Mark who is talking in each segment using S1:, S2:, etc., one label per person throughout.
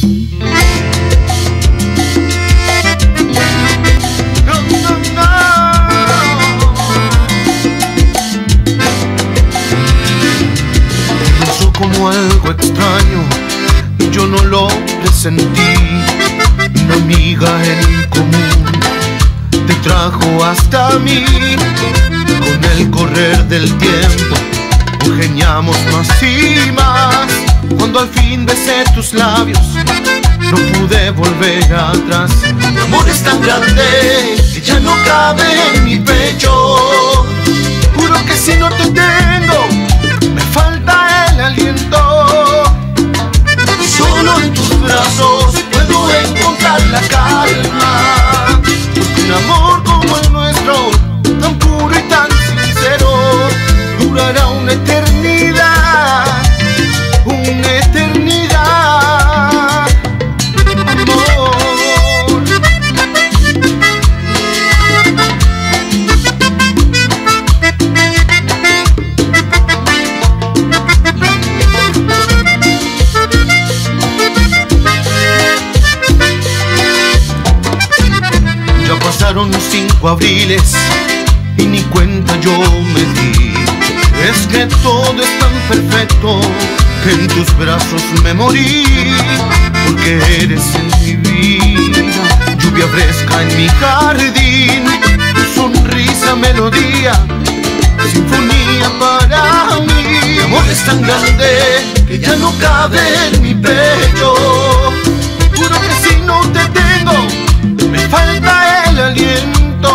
S1: Como algo extraño, yo no lo presentí. Una amiga en común te trajo hasta mí. Con el correr del tiempo congeniamos más y más. Cuando al fin besé tus labios, no pude volver atrás. Mi amor es tan grande que ya no cabe en mi pecho. Juro que si no te tengo, me falta el aliento. Solo en tus brazos puedo encontrar la calma. Porque un amor como el nuestro, tan puro y tan sincero, durará una eternidad, una eternidad, amor. Pasaron 5 abriles y ni cuenta yo me di. Es que todo es tan perfecto que en tus brazos me morí. Porque eres en mi vida, lluvia fresca en mi jardín, tu sonrisa, melodía, sinfonía para mí. Mi amor es tan grande que ya no cabe en mi pecho. Juro que si no te tengo, me falta el aliento.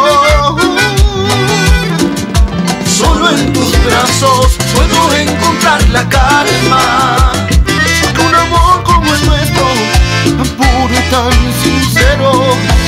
S1: Solo en tus brazos puedo encontrar la calma. Porque un amor como el nuestro, tan puro y tan sincero,